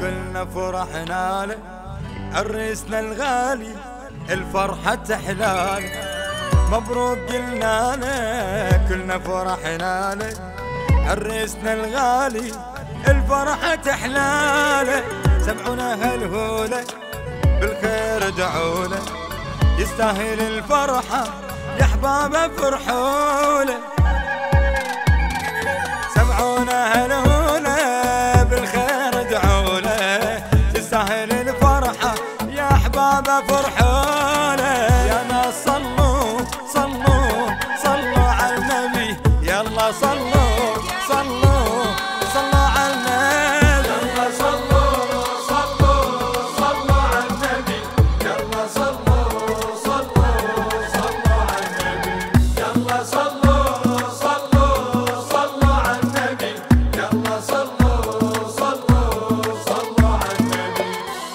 كلنا فرحنا له، عريسنا الغالي الفرحة تحلال. مبروك قلنا له كلنا فرحنا له، عريسنا الغالي الفرحة تحلاله. سمعونا هالهولة بالخير ادعوله، يستاهل الفرحة يا احبابه فرحوله. سمعونا هالهولة بالخير ادعوله، يستاهل الفرحة يا احبابه فرحوله. يا ناس صلوا صلوا صلوا على النبي، يلا صلوا صلوا صلوا على النبي، يلا صلوا صلوا صلوا على النبي، يلا صلوا صلوا صلوا على النبي، يلا صلوا صلوا صلوا على النبي، يلا صلوا صلوا صلوا على النبي.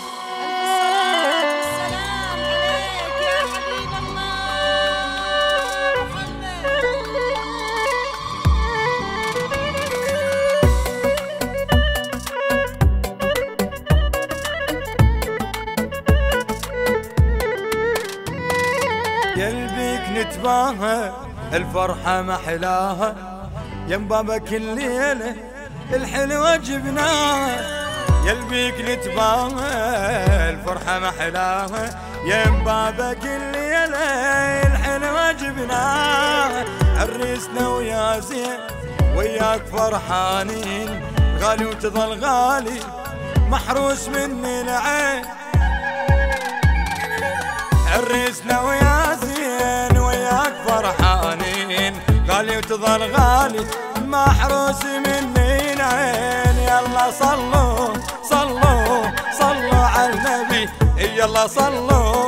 السلام عليك يا حبيب قلبك نتباهى الفرحة محلاها، يم بابك الليلة الحلوة جبناها. قلبك نتباهى الفرحة محلاها، يم بابك الليلة الحلوة جبناها. عريسنا ويا زين وياك فرحانين، غالي وتظل غالي محروس من العين. عريسنا ويا زين وياك فرحانين، غالي وتظل غالي محروس من العين. يلا صلوا صلوا صلوا على النبي، يلا صلوا